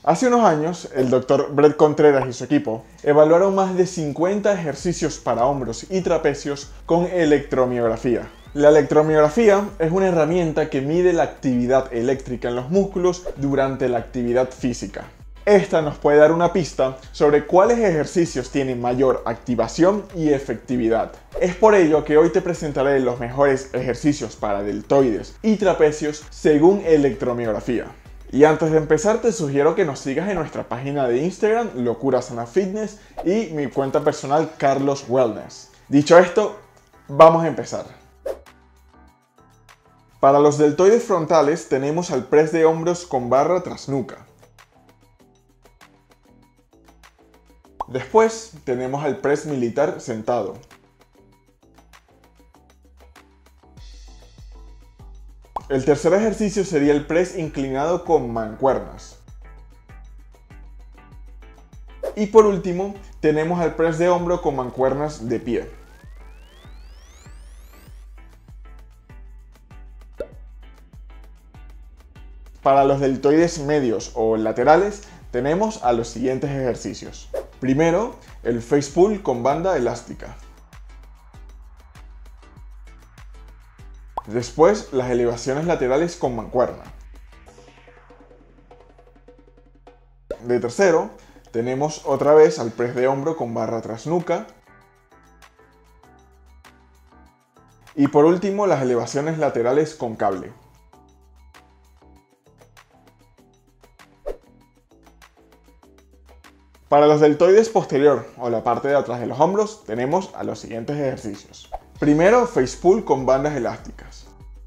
Hace unos años, el Dr. Brett Contreras y su equipo evaluaron más de 50 ejercicios para hombros y trapecios con electromiografía. La electromiografía es una herramienta que mide la actividad eléctrica en los músculos durante la actividad física. Esta nos puede dar una pista sobre cuáles ejercicios tienen mayor activación y efectividad. Es por ello que hoy te presentaré los mejores ejercicios para deltoides y trapecios según electromiografía. Y antes de empezar te sugiero que nos sigas en nuestra página de Instagram, Locura Sana Fitness, y mi cuenta personal, Carlos Wellness. Dicho esto, vamos a empezar. Para los deltoides frontales tenemos al press de hombros con barra tras nuca. Después tenemos al press militar sentado. El tercer ejercicio sería el press inclinado con mancuernas. Y por último, tenemos al press de hombro con mancuernas de pie. Para los deltoides medios o laterales, tenemos a los siguientes ejercicios. Primero, el face pull con banda elástica. Después, las elevaciones laterales con mancuerna. De tercero, tenemos otra vez al press de hombro con barra tras nuca. Y por último, las elevaciones laterales con cable. Para los deltoides posterior o la parte de atrás de los hombros, tenemos a los siguientes ejercicios. Primero, face pull con bandas elásticas.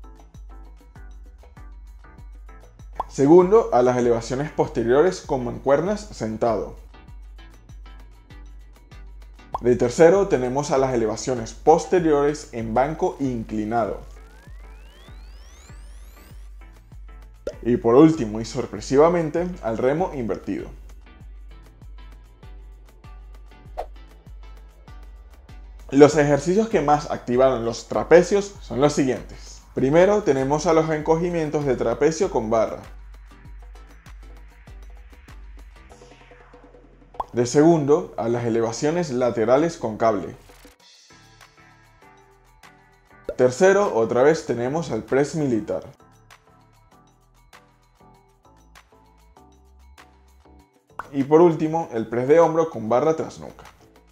Segundo, a las elevaciones posteriores con mancuernas sentado. De tercero, tenemos a las elevaciones posteriores en banco inclinado. Y por último y sorpresivamente, al remo invertido. Los ejercicios que más activaron los trapecios son los siguientes. Primero tenemos a los encogimientos de trapecio con barra. De segundo, a las elevaciones laterales con cable. Tercero, otra vez tenemos al press militar. Y por último, el press de hombro con barra tras nuca.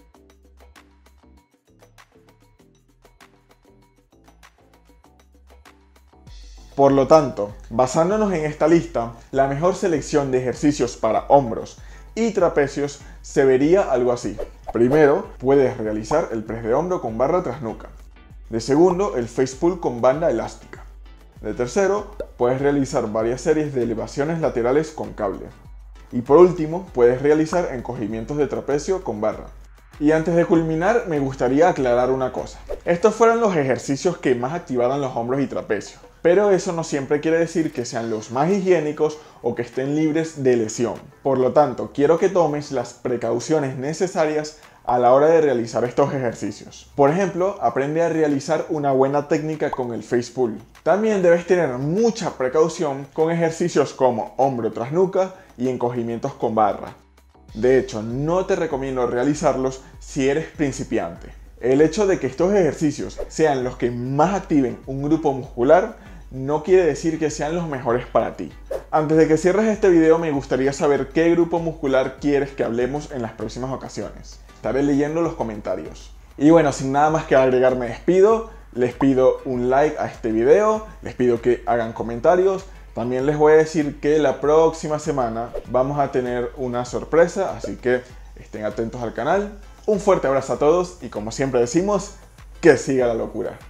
Por lo tanto, basándonos en esta lista, la mejor selección de ejercicios para hombros y trapecios se vería algo así. Primero, puedes realizar el press de hombro con barra tras nuca. De segundo, el face pull con banda elástica. De tercero, puedes realizar varias series de elevaciones laterales con cable. Y por último, puedes realizar encogimientos de trapecio con barra. Y antes de culminar, me gustaría aclarar una cosa. Estos fueron los ejercicios que más activaron los hombros y trapecios. Pero eso no siempre quiere decir que sean los más higiénicos o que estén libres de lesión. Por lo tanto, quiero que tomes las precauciones necesarias a la hora de realizar estos ejercicios. Por ejemplo, aprende a realizar una buena técnica con el face pull. También debes tener mucha precaución con ejercicios como hombro tras nuca y encogimientos con barra. De hecho, no te recomiendo realizarlos si eres principiante. El hecho de que estos ejercicios sean los que más activen un grupo muscular no quiere decir que sean los mejores para ti. Antes de que cierres este video, me gustaría saber qué grupo muscular quieres que hablemos en las próximas ocasiones. Estaré leyendo los comentarios. Y bueno, sin nada más que agregar me despido. Les pido un like a este video, les pido que hagan comentarios. También les voy a decir que la próxima semana vamos a tener una sorpresa, así que estén atentos al canal. Un fuerte abrazo a todos y como siempre decimos, que siga la locura.